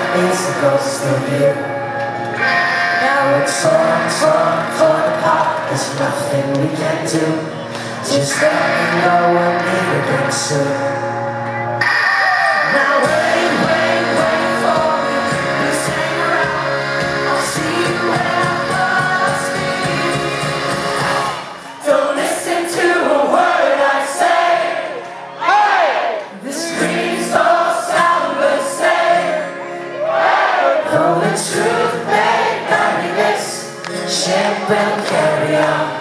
is the ghost of you. Now it's torn apart, there's nothing we can do. Just let me know we'll meet again soon. Now wait for me, please hang around. I'll see you when I must be. Don't listen to a word I say. Hey! The screams all sound the same. Hey! Though the truth may not be this, ship will carry on.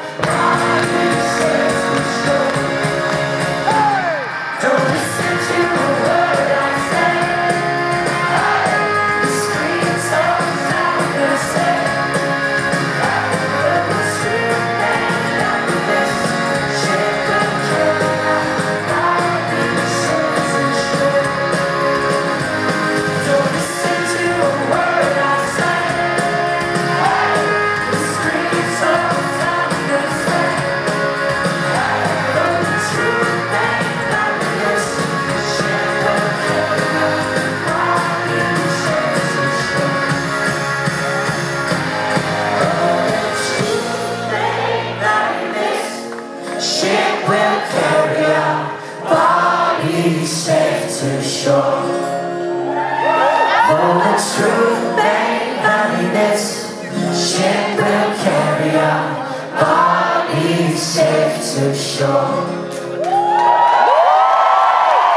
Safe to shore. Though the truth may not be this, ship will carry our bodies safe to shore.